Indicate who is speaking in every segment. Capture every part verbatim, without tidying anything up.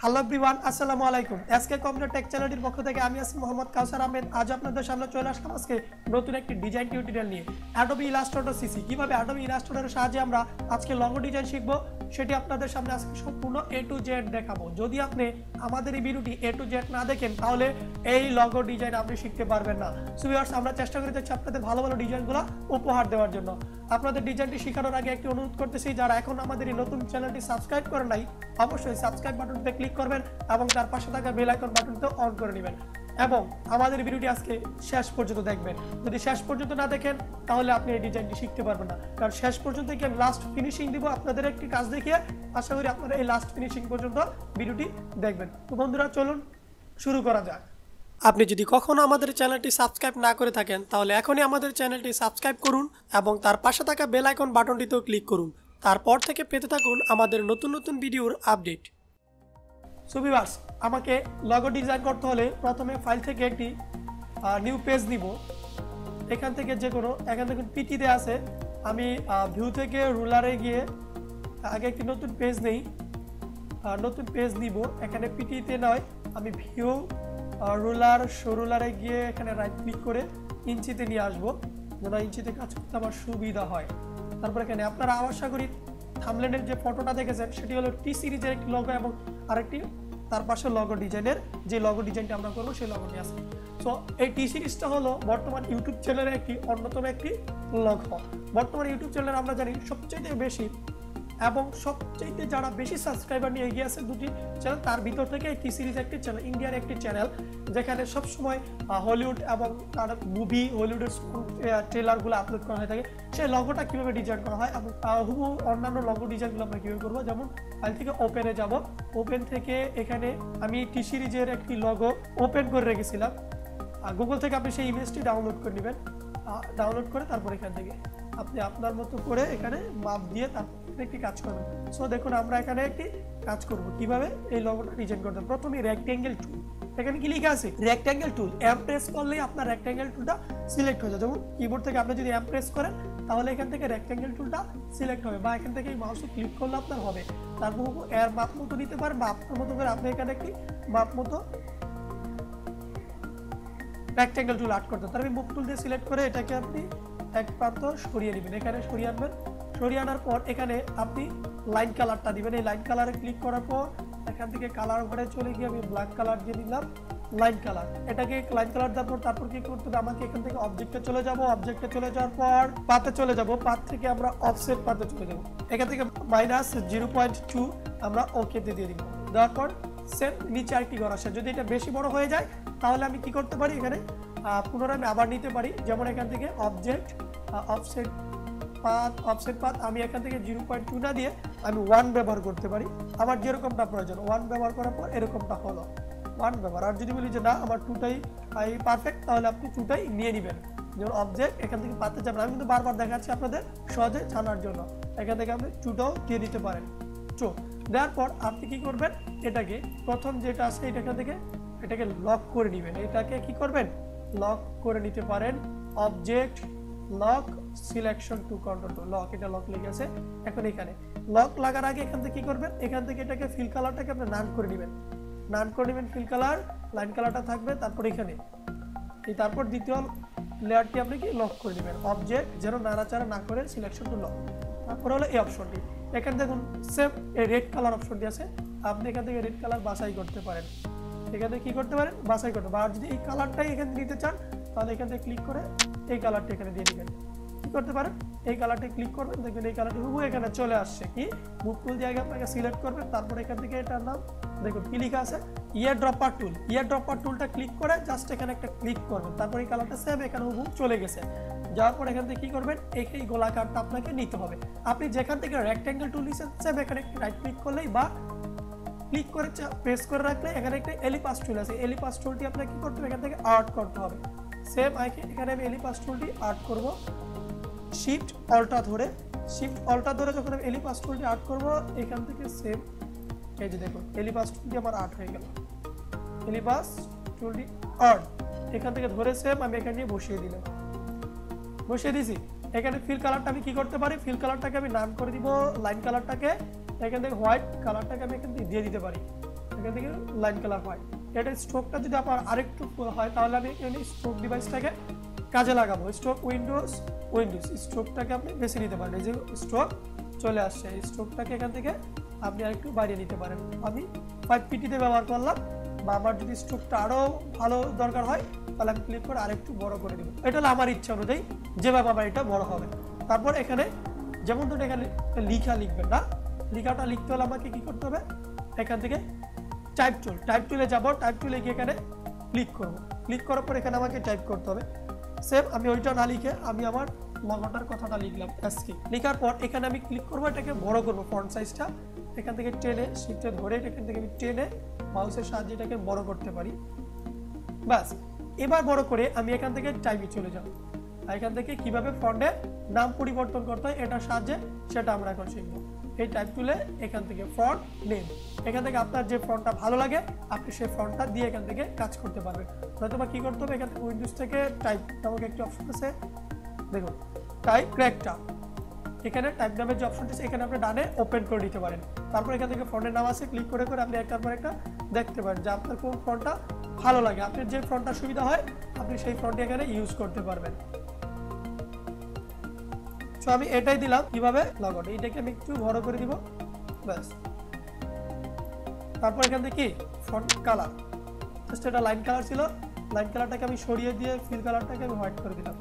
Speaker 1: Hello everyone, আসসালামু আলাইকুম। SK computer take চ্যানেলের পক্ষ থেকে আমি আছি মোহাম্মদ কাউসার আহমেদ। আজ আপনাদের সামনে চলে আসলাম আজকে নতুন একটি ডিজাইন টিউটোরিয়াল নিয়ে। অ্যাডোবি ইলাস্ট্রেটর সিসি কিভাবে অ্যাডোবি ইলাস্ট্রেটরের সাহায্যে আমরা আজকে লোগো ডিজাইন শিখব সেটি আপনাদের সামনে আজকে সম্পূর্ণ এ টু জেড দেখাবো। যদি আপনি আমাদের এই ভিডিওটি এ টু জেড না দেখেন তাহলে এই লোগো ডিজাইন আপনি শিখতে পারবেন না। সো ভিউয়ার্স, আমরা চেষ্টা করে যাচ্ছি আপনাদের ভালো ভালো ডিজাইনগুলো উপহার দেওয়ার জন্য। আপনাদের ডিজাইনটি শেখানোর আগে একটি অনুরোধ করতেছি, যারা এখন আমাদের এই নতুন চ্যানেলটি সাবস্ক্রাইব করেন নাই অবশ্যই সাবস্ক্রাইব বাটনটিতে ক্লিক করবেন এবং তার পাশে থাকা বেল আইকন বাটনটিতে অন করে নেবেন এবং আমাদের ভিডিওটি আজকে শেষ পর্যন্ত দেখবেন। যদি শেষ পর্যন্ত না দেখেন তাহলে আপনি এই ডিজাইনটি শিখতে পারবেন না, কারণ শেষ পর্যন্ত কি আমি লাস্ট ফিনিশিং দিব আপনাদের একটি কাজ দেখিয়ে। আশা করি আপনারা এই লাস্ট ফিনিশিং পর্যন্ত ভিডিওটি দেখবেন। তো বন্ধুরা, চলুন শুরু করা যাক। আপনি যদি কখনো আমাদের চ্যানেলটি সাবস্ক্রাইব না করে থাকেন তাহলে এখনই আমাদের চ্যানেলটি সাবস্ক্রাইব করুন এবং তার পাশে থাকা বেল আইকন বাটনটিতেও ক্লিক করুন। তারপর থেকে পেতে থাকুন আমাদের নতুন নতুন ভিডিওর আপডেট। সো ভিউয়ার্স, আমাকে লোগো ডিজাইন করতে হলে প্রথমে ফাইল থেকে একটি নিউ পেজ নিব। এখান থেকে যে কোনো এখান থেকে পিটিতে আছে, আমি ভিউ থেকে রুলারে গিয়ে আগে একটি নতুন পেজ নেই, নতুন পেজ নিব। এখানে পিটিতে নয়, আমি ভিউ রুলার শো রুলারে গিয়ে এখানে রাইট ক্লিক করে ইঞ্চিতে নিয়ে আসবো, যেন ইঞ্চিতে কাজ করতে আমার সুবিধা হয়। তারপর এখানে আপনারা আশা করি থাম্বনেলের যে ফটোটা দেখেছেন সেটি হলো টি সিরিজের একটি লোগো এবং আরেকটি তার পাশে লোগো ডিজাইনের যে লোগো ডিজাইনটা আমরা করবো সেই লোগোটি আছে। সো এই টি সিরিজটা হলো বর্তমান ইউটিউব চ্যানেলের একটি অন্যতম একটি লোগো। বর্তমান ইউটিউব চ্যানেলে আমরা জানি সবচেয়ে বেশি এবং সবচেয়ে যারা বেশি সাবস্ক্রাইবার নিয়ে এগিয়ে আছে দুটি চ্যানেল, তার ভিতর থেকে এই টি সিরিজ একটি চ্যানেল, ইন্ডিয়ার একটি চ্যানেল, যেখানে সবসময় হলিউড এবং তার মুভি হলিউডের ট্রেলারগুলো আপলোড করা হয়ে থাকে। সেই লগোটা কীভাবে ডিজাইন করা হয় এবং হুবহু অন্যান্য লগো ডিজাইনগুলো আমরা কীভাবে করবো, যেমন ফাইল থেকে ওপেনে যাব, ওপেন থেকে এখানে আমি টি সিরিজের একটি লগো ওপেন করে রেখেছিলাম। গুগল থেকে আপনি সেই ইমেজটি ডাউনলোড করে নেবেন, ডাউনলোড করে তারপর এখান থেকে আপনি আপনার মতো করে এখানে মাপ দিয়ে তারপর একটি কাজ করবেন। সো দেখুন, আমরা এখানে একটি কাজ করব কিভাবে এই লোগোটা ডিজাইন করতে। প্রথমে রেক্ট্যাঙ্গেল টুল, এখানে কি লেখা আছে রেক্ট্যাঙ্গেল টুল, এম প্রেস করলেই আপনার রেক্ট্যাঙ্গেল টুলটা সিলেক্ট হয়ে যায়। যেমন কিবোর্ড থেকে আপনি যদি এম প্রেস করেন তাহলে এখান থেকে রেক্ট্যাঙ্গেল টুলটা সিলেক্ট হবে, বা এখান থেকে এই মাউসে ক্লিক করলে আপনার হবে। তারপর এর মাপ মতো নিতে পারেন বা আপনার মতো করে আপনি এখানে একটি মাপ মতো রেক্ট্যাঙ্গেল টুল আর্ট করতে। তার আমি মুভ টুল দিয়ে সিলেক্ট করে এটাকে আপনি এক প্রান্ত সরিয়ে নেবেন, এখানে সরিয়ে আনবেন। সরিয়ে আনার পর এখানে আপনি লাইন কালারটা দিবেন। এই লাইন কালারে ক্লিক করার পর এখান থেকে কালার ঘরে চলে গিয়ে আমি ব্ল্যাক কালার দিয়ে দিলাম লাইন কালার। এটাকে লাইন কালার দেওয়ার পর তারপর কি করতে হবে, আমাকে এখান থেকে অবজেক্টে চলে যাব, অবজেক্টে চলে যাওয়ার পর পাতে চলে যাব, পাত থেকে আমরা অফসেট পাতে চলে যাব। এখান থেকে মাইনাস জিরো পয়েন্ট টু আমরা ওকেতে দিয়ে দিব। দেওয়ার পর সেম নিচে আরেকটি ঘর আসে। যদি এটা বেশি বড় হয়ে যায় তাহলে আমি কি করতে পারি, এখানে পুনরায় আমি আবার নিতে পারি। যেমন এখান থেকে object offset path, offset path আমি এখান থেকে জিরো পয়েন্ট টু না দিয়ে আমি ওয়ান ব্যবহার করতে পারি। আমার যেরকমটা প্রয়োজন ওয়ান ব্যবহার করার পর এরকমটা হলো ওয়ান ব্যবহার। আর যদি বলি যে না আমার টুটাই পারফেক্ট, তাহলে আপনি টুটাই নিয়ে নেবেন। যেমন অবজেক্ট এখান থেকে পাতে যাবেন, আমি কিন্তু বারবার দেখাচ্ছি আপনাদের সহজে জানার জন্য। এখান থেকে আপনি টুটাও দিয়ে দিতে পারেন। চো দেওয়ার পর আপনি কি করবেন, এটাকে প্রথম যেটা আছে এটা এখান থেকে এটাকে লক করে নেবেন। এটাকে কি করবেন, লক করে নিতে পারেন। Object lock selection to control two lock, এটা লক লেগে আছে। এখন এখানে লক লাগার আগে এখান থেকে কি করবেন, এখান থেকে এটাকে ফিল কালারটাকে আপনি নান করে নেবেন, নান করে নেবেন ফিল কালার, লাইন কালারটা থাকবে। তারপর এখানে এই তারপর দ্বিতীয় লেয়ারটি আপনি কি লক করে নেবেন, অবজেক্ট যেন নাড়াচাড়া না করে সিলেকশন টু লক। তারপর হলো এই অপশনটি, এখানে দেখুন সেম এই রেড কালার অপশনটি আছে, আপনি এখান থেকে রেড কালার বাছাই করতে পারেন। এখান থেকে কি করতে পারেন, বাছাই করতে পারেন। আর যদি এই কালারটাই এখানে নিতে চান তাহলে এখান থেকে ক্লিক করে এই কালারটা এখানে দিয়ে দিবেন। কি করতে পারেন, এই কালারটা ক্লিক করবেন, দেখবেন এই কালারটি হুবহু এখানে চলে আসছে। কি মুভ টুল দিয়ে আগে আপনাকে সিলেক্ট করবেন, তারপর এখান থেকে এটার নাম দেখুন কি লেখা আছে eye dropper tool. Eye dropper টুলটা ক্লিক করে জাস্ট এখানে একটা ক্লিক করবেন, তারপর এই কালারটা সেম এখানে হুবহু চলে গেছে। যাওয়ার পর এখান থেকে কি করবেন, এই গোলাকারটা আপনাকে নিতে হবে। আপনি যেখান থেকে রেক্ট্যাঙ্গেল টুল নিয়েছেন সেম এখানে রাইট ক্লিক করলেই বা ক্লিক করে প্রেস করে রাখলে এখানে একটা এলিপাস টুল আছে, এলিপাস টুলটি আপনাকে কি করতে হবে, এখান থেকে আর্ট করতে হবে। সেম এখানে আমি এলিপাস টুলটি আর্ট করব, শিফট অল্টা ধরে শিফট অল্টা ধরে যখন আমি এলিপাস টুলটি আর্ট করব এখান থেকে সেম এই যে দেখুন এলিপাস টুলটি আমার আর্ট হয়ে গেল। এলিপাস টুলটি আর্ট এখান থেকে ধরে সেম আমি এখানে নিয়ে বসিয়ে দিলাম, বসিয়ে দিয়েছি। এখানে ফিল কালারটা আমি কি করতে পারি, ফিল কালারটাকে আমি নাম করে দিব লাইন কালারটাকে, এখান থেকে হোয়াইট কালারটাকে আমি এখান থেকে দিয়ে দিতে পারি। এখান থেকে লাইন কালার হয়। এটা স্ট্রোকটা যদি আপনার আরেকটু হয় তাহলে আমি এখানে স্ট্রোক ডিভাইসটাকে কাজে লাগাবো। স্ট্রোক উইন্ডোজ উইন্ডোজ স্ট্রোকটাকে আপনি বেছে নিতে পারেন। এই যে স্ট্রোক চলে আসছে, এই স্ট্রোকটাকে এখান থেকে আপনি আরেকটু বাড়িয়ে নিতে পারেন। আমি ফাইভ পিটিতে ব্যবহার করলাম, বা আমার যদি স্ট্রোকটা আরও ভালো দরকার হয় তাহলে আমি ক্লিক করে আরেকটু বড় করে দেবো। এটা হলো আমার ইচ্ছা অনুযায়ী যেভাবে আমার এটা বড় হবে। তারপর এখানে যেমন ধরুন এখানে লিখা লিখবেন না, লিখাটা লিখতে হলে আমাকে কী করতে হবে, এখান থেকে টাইপ টুল টাইপ টুলে যাবো, টাইপ টুলে গিয়ে এখানে ক্লিক করবো। ক্লিক করার পর এখানে আমাকে টাইপ করতে হবে। সেম আমি ওইটা না লিখে আমি আমার লগোটার কথাটা লিখলাম এসকে। লেখার পর এখানে আমি ক্লিক করবো, এটাকে বড় করবো ফন্ট সাইজটা। এখান থেকে টেনে শিফটে ধরে এখান থেকে আমি টেনে মাউসের সাহায্যে এটাকে বড় করতে পারি। ব্যাস, এবার বড় করে আমি এখান থেকে টাইপে চলে যাব। এখান থেকে কিভাবে ফন্টের নাম পরিবর্তন করতে হয় এটার সাহায্যে সেটা আমরা এখন শিখবো। এই টাইপ তুলে এখান থেকে ফন্ট নেম, এখান থেকে আপনার যে ফন্টটা ভালো লাগে আপনি সেই ফন্টটা দিয়ে এখান থেকে কাজ করতে পারবেন। হয়তো বা কী করতে হবে, এখান থেকে উইন্ডোজ থেকে টাইপ নামক একটি অপশন আছে, দেখুন টাইপ ক্র্যাকটা, এখানে টাইপ নামের যে অপশনটি আছে এখানে আপনি ডানে ওপেন করে দিতে পারেন। তারপর এখান থেকে ফন্টের নাম আছে, ক্লিক করে করে আপনি একটার পর একটা দেখতে পারেন যে আপনার কোন ফন্টটা ভালো লাগে, আপনার যে ফন্টটা সুবিধা হয় আপনি সেই ফন্টটি এখানে ইউজ করতে পারবেন। তো আমি এটাই দিলাম কিভাবে লগআউট, এইটাকে আমি একটু বড় করে দিব, ব্যাস। তারপর এখান থেকে ফন্ট কালার, জাস্ট এটা লাইন কালার ছিল, লাইন কালারটাকে আমি সরিয়ে দিয়ে ফিল কালারটাকে আমি হোয়াইট করে দিলাম।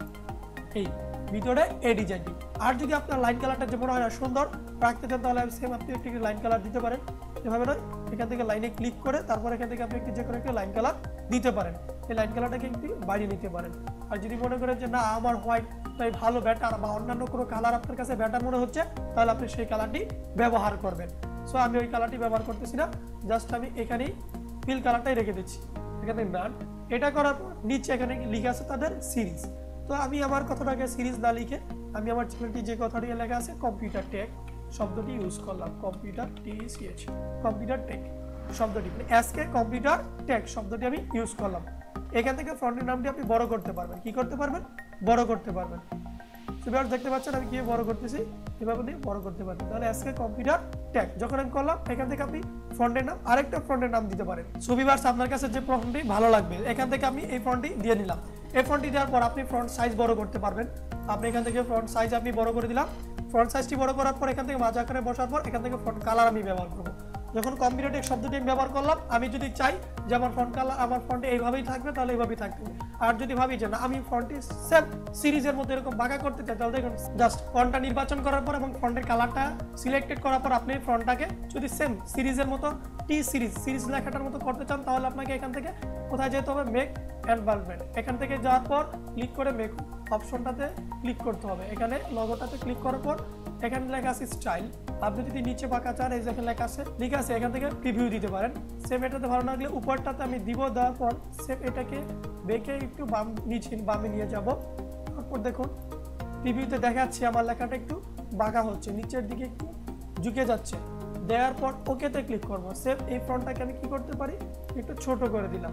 Speaker 1: এই ভিতরে এই ডিজাইনটি। আর যদি আপনার লাইন কালারটা যে মনে হয় সুন্দর রাখতে চান তাহলে সেম আপনি একটি লাইন কালার দিতে পারেন, এভাবে নয়, এখান থেকে লাইনে ক্লিক করে তারপর এখান থেকে আপনি একটি যে কোনো একটা লাইন কালার দিতে পারেন। এই লাইন কালারটাকে একটু বাড়িয়ে নিতে পারেন। আর যদি মনে করেন যে না আমার হোয়াইটটাই ভালো বেটার বা অন্যান্য কোনো কালার আপনার কাছে বেটার মনে হচ্ছে তাহলে আপনি সেই কালারটি ব্যবহার করবেন। সো আমি ওই কালারটি ব্যবহার করতেছি না, জাস্ট আমি এখানেই ফিল কালারটাই রেখে দিচ্ছি। এখানে নান, এটা করার পর নিচে এখানে লিখে আছে তাদের সিরিজ। তো আমি আমার কথাটাকে সিরিজ না লিখে আমি আমার চ্যানেলটি যে কথাটি লেখা আছে কম্পিউটার টেক শব্দটি ইউজ করলাম। কম্পিউটার টিসিএইচ কম্পিউটার টেক শব্দটি, মানে এসকে কম্পিউটার টেক শব্দটি আমি ইউজ করলাম। এখান থেকে ফন্টের নামটি আপনি বড় করতে পারবেন, কি করতে পারবেন, বড় করতে পারবেন। সুবিধার দেখতে পাচ্ছেন আমি কি বড় করতেছি, এভাবে দিয়ে বড় করতে পারবেন। তাহলে এসকে কম্পিউটার টেক যখন আমি করলাম এখান থেকে আপনি ফন্টের নাম আরেকটা ফন্টের নাম দিতে পারেন। সুবিধার আপনার কাছে যে ফন্টটি ভালো লাগবে এখান থেকে আমি এই ফন্টটি দিয়ে নিলাম। এই ফন্টটি দেওয়ার পর আপনি ফ্রন্ট সাইজ বড় করতে পারবেন। আপনি এখান থেকে ফ্রন্ট সাইজ আপনি বড় করে দিলাম। ফ্রন্ট সাইজটি বড় করার পর এখান থেকে মাঝ আকারে বসার পর এখান থেকে ফন্ট কালার আমি ব্যবহার করব। যখন কম্পিউটার টেক শব্দটি আমি ব্যবহার করলাম, আমি যদি চাই যে আমার ফন্ট কালার আমার ফন্টে এইভাবেই থাকবে তাহলে এইভাবেই থাকবে। আর যদি ভাবি যে না আমি ফন্টটি সেম সিরিজের মধ্যে এরকম বাঁকা করতে চাই তাহলে দেখুন জাস্ট ফন্টটা নির্বাচন করার পর এবং ফন্টের কালারটা সিলেক্টেড করার পর আপনি ফন্টটাকে যদি সেম সিরিজের মতো টি সিরিজ সিরিজ লেখাটার মতো করতে চান তাহলে আপনাকে এখান থেকে কোথায় যেতে হবে, মেক এনভায়রনমেন্ট, এখান থেকে যাওয়ার পর ক্লিক করে মেক অপশনটাতে ক্লিক করতে হবে। এখানে লগোটাতে ক্লিক করার পর এখানে লেখা আছে স্টাইল, আপনি যদি নিচে বাঁকা চান এই যে এখানে লেখা আছে ঠিক আছে, এখান থেকে প্রিভিউ দিতে পারেন। সেম এটাতে ভালো না লাগলে উপরটাতে আমি দিব, দেওয়ার পর সেম এটাকে বেঁকে একটু বাম নিচে বামে নিয়ে যাব। তারপর দেখুন প্রিভিউতে দেখাচ্ছে আমার লেখাটা একটু বাঁকা হচ্ছে, নিচের দিকে একটু ঝুঁকে যাচ্ছে। দেওয়ার পর ওকেতে ক্লিক করবো। সেম এই ফ্রন্টটাকে আমি কি করতে পারি, একটু ছোট করে দিলাম,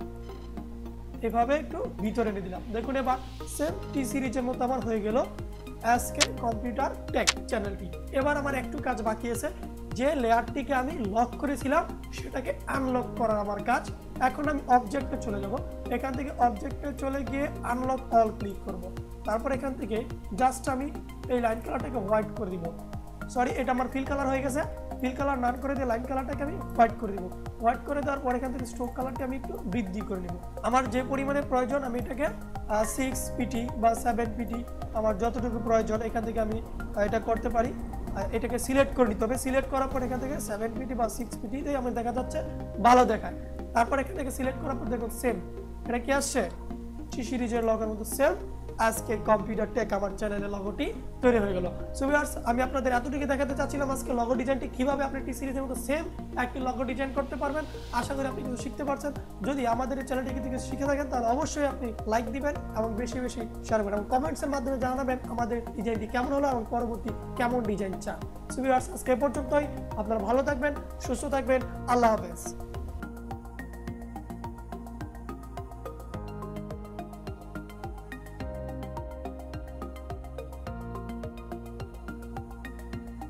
Speaker 1: এভাবে একটু ভিতরে নিয়ে দিলাম। দেখুন এবার সেম টি সিরিজের মতো আমার হয়ে গেল এসকে কম্পিউটার টেক চ্যানেলটি। এবার আমার একটু কাজ বাকি আছে, যে লেয়ারটিকে আমি লক করেছিলাম সেটাকে আনলক করার আমার কাজ। এখন আমি অবজেক্টে চলে যাব, এখান থেকে অবজেক্টে চলে গিয়ে আনলক অল ক্লিক করব। তারপর এখান থেকে জাস্ট আমি এই লাইন কালারটাকে হোয়াইট করে দিব। সরি, এটা আমার ফিল কালার হয়ে গেছে, ফিল কালার নান করে দিয়ে লাইন কালারটাকে আমি হোয়াইট করে দিব। হোয়াইট করে দেওয়ার পর এখান থেকে স্ট্রোক কালারটা আমি একটু বৃদ্ধি করে নেব। আমার যে পরিমাণে প্রয়োজন আমি এটাকে সিক্স পিটি বা সেভেন পিটি আমার যতটুকু প্রয়োজন এখান থেকে আমি এটা করতে পারি। এটাকে সিলেক্ট করে নিতে হবে। সিলেক্ট করার পর এখান থেকে সেভেন পিটি বা সিক্স পিটিতেই আমার দেখা যাচ্ছে ভালো দেখায়। তারপর এখান থেকে সিলেক্ট করার পর দেখুন সেম এটা কি আসছে, টি সিরিজের লগের মতো সেম আজকে কম্পিউটার টেক আমার চ্যানেলের লগোটি তৈরি হয়ে গেল। সো ভিউয়ার্স, আমি আপনাদের এতটুকু দেখাতে চাচ্ছিলাম আজকে লগো ডিজাইনটি কিভাবে আপনি টি সিরিজের মতো সেম একটি লগো ডিজাইন করতে পারবেন। আশা করি আপনি কিছু শিখতে পারছেন। যদি আমাদের এই চ্যানেলটি থেকে শিখে থাকেন তাহলে অবশ্যই আপনি লাইক দিবেন এবং বেশি বেশি শেয়ার করবেন এবং কমেন্টসের মাধ্যমে জানাবেন আমাদের ডিজাইনটি কেমন হলো এবং পরবর্তী কেমন ডিজাইন চান। সো ভিউয়ার্স, আজকে এ পর্যন্তই। আপনারা ভালো থাকবেন, সুস্থ থাকবেন। আল্লাহ হাফেজ।